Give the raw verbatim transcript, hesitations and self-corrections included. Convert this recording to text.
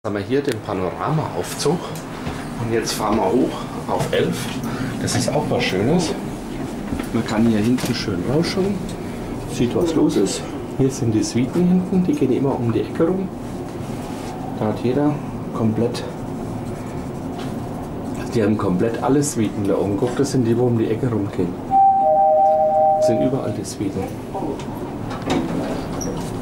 Haben wir hier den Panorama-Aufzug und jetzt fahren wir hoch auf elf. Das ist auch was Schönes. Man kann hier hinten schön rausschauen, sieht was los ist. Hier sind die Suiten hinten, die gehen immer um die Ecke rum. Da hat jeder komplett, die haben komplett alle Suiten da oben. Guck, das sind die, wo um die Ecke rumgehen. Das sind überall die Suiten.